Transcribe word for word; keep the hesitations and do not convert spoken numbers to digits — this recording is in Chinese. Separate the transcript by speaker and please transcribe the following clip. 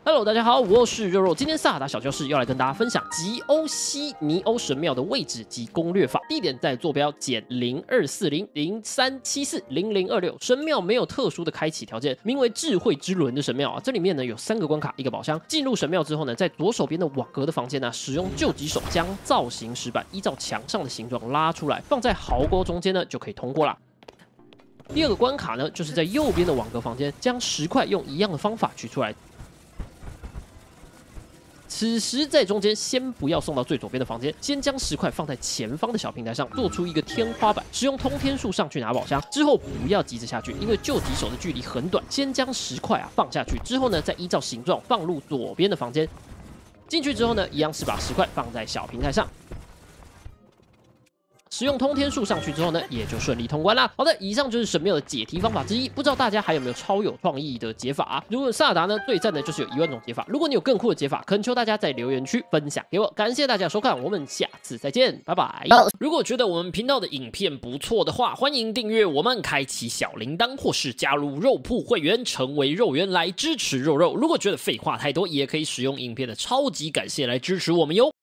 Speaker 1: Hello， 大家好，我是肉肉。今天萨达小教室要来跟大家分享吉欧西尼欧神庙的位置及攻略法。地点在坐标减零二四零零三七四零零二六。神庙没有特殊的开启条件，名为智慧之轮的神庙啊，这里面呢有三个关卡，一个宝箱。进入神庙之后呢，在左手边的网格的房间呢，使用救急手将造型石板依照墙上的形状拉出来，放在壕沟中间呢，就可以通过啦。 第二个关卡呢，就是在右边的网格房间，将石块用一样的方法取出来。此时在中间，先不要送到最左边的房间，先将石块放在前方的小平台上，做出一个天花板，使用通天术上去拿宝箱。之后不要急着下去，因为救急手的距离很短，先将石块啊放下去，之后呢，再依照形状放入左边的房间。进去之后呢，一样是把石块放在小平台上。 使用通天术上去之后呢，也就顺利通关啦。好的，以上就是神庙的解题方法之一，不知道大家还有没有超有创意的解法啊？如果萨达呢最赞的就是有一万种解法，如果你有更酷的解法，恳求大家在留言区分享给我。感谢大家收看，我们下次再见，拜拜。如果觉得我们频道的影片不错的话，欢迎订阅我们，开启小铃铛，或是加入肉铺会员，成为肉圆来支持肉肉。如果觉得废话太多，也可以使用影片的超级感谢来支持我们哟。